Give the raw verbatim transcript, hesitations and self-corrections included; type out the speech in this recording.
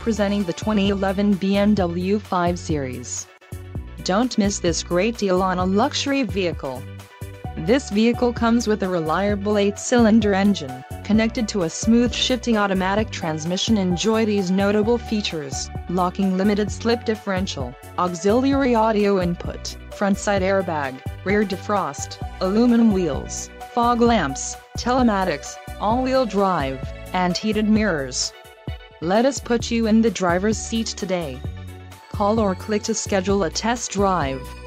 presenting the twenty eleven B M W five Series. Don't miss this great deal on a luxury vehicle. This vehicle comes with a reliable eight-cylinder engine, connected to a smooth shifting automatic transmission. Enjoy these notable features: locking limited slip differential, auxiliary audio input, front side airbag, rear defrost, aluminum wheels, fog lamps, telematics, all-wheel drive, and heated mirrors. Let us put you in the driver's seat today. Call or click to schedule a test drive.